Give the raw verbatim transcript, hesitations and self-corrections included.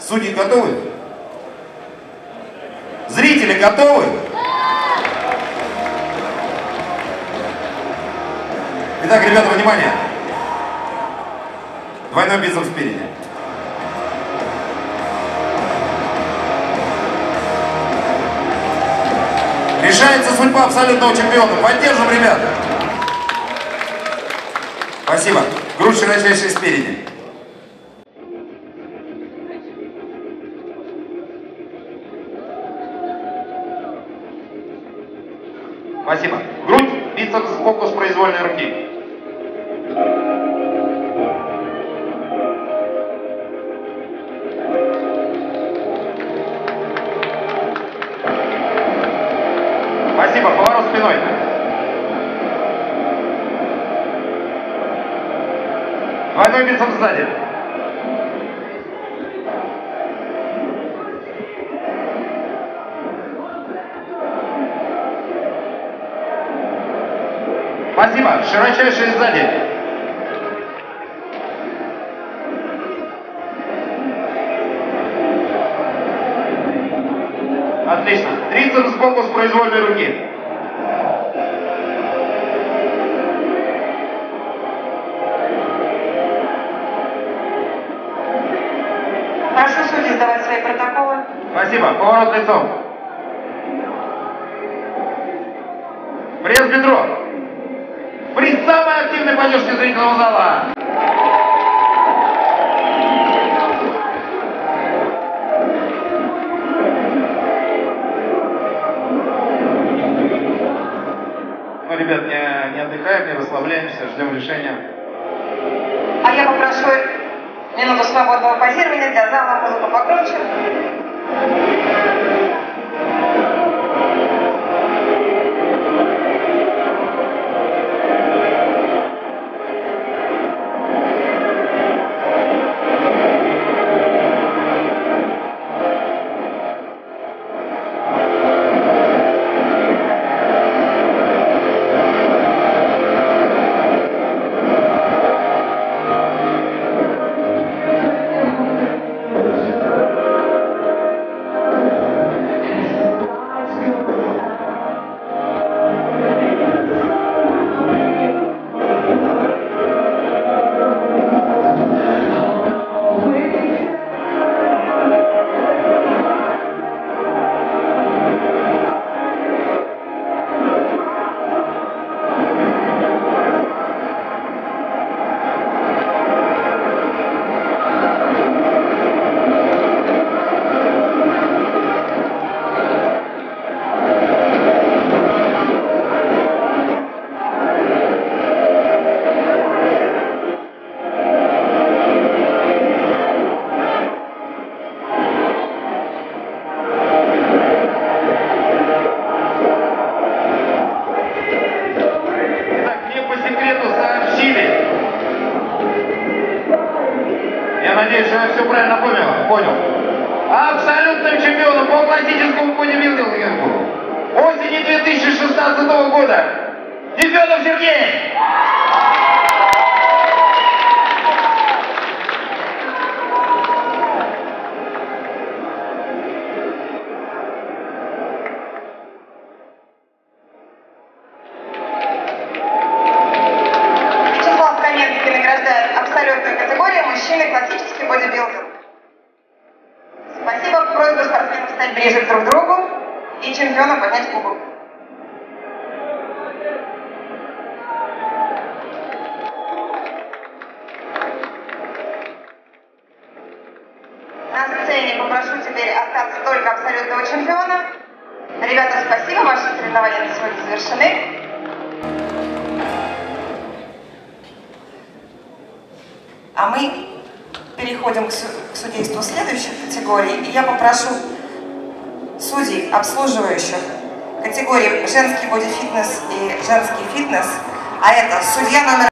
Судьи готовы? Зрители готовы? Итак, ребята, внимание! Двойной бицепс спереди. Решается судьба абсолютного чемпиона. Поддержим, ребят! Спасибо. Грудь широчайшая спереди. Спасибо. Грудь, бицепс, фокус произвольной руки. Спасибо. Поворот спиной. Двойной бицепс сзади. Спасибо. Широчайшие сзади. Отлично. Трицепс сбоку с произвольной руки. Прошу судей сдавать свои протоколы. Спасибо. Поворот лицом. Пресс бедро. При самой активной поддержке зрительного зала. Ну, ребят, не, не отдыхаем, не расслабляемся, ждем решения. А я попрошу минуту свободного позирования для зала, музыку погромче. Надеюсь, я все правильно понял. понял. Абсолютным чемпионом по классическому бодибилдингу осени две тысячи шестнадцатого года Нефедов Сергей! Вячеслав Каменский награждает абсолютную категорию мужчины классический бодибилдинг. Спасибо. Просьба спортсменов стать ближе друг к другу и чемпиона поднять кубок. На сцене попрошу теперь остаться только абсолютного чемпиона. Ребята, спасибо. Ваши соревнования на сегодня завершены. А мы переходим к судейству следующих категорий. И я попрошу судей, обслуживающих категории женский бодифитнес и женский фитнес, а это судья номер